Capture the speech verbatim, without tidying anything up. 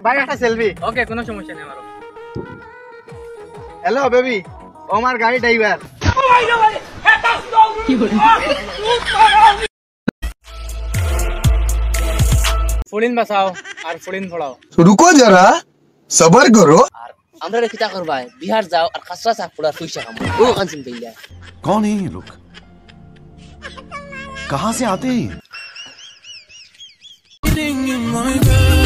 ভাই একটা সেলফি। ওকে, কোনো সমস্যা নেই আমারও। হ্যালো বেবি, ও আমার গাড়ি ড্রাইভার। ফুলিন বাঁচাও আর ফুলিন ফোড়াও। रुको जरा सबर करो। আর আমরা রে কিতা করবা, বিহার যাও আর খাসরা চাক পুরা পয়সা কামাও। ও কানছিন পেইলা। कौन है ये लोग? कहां से आते हैं?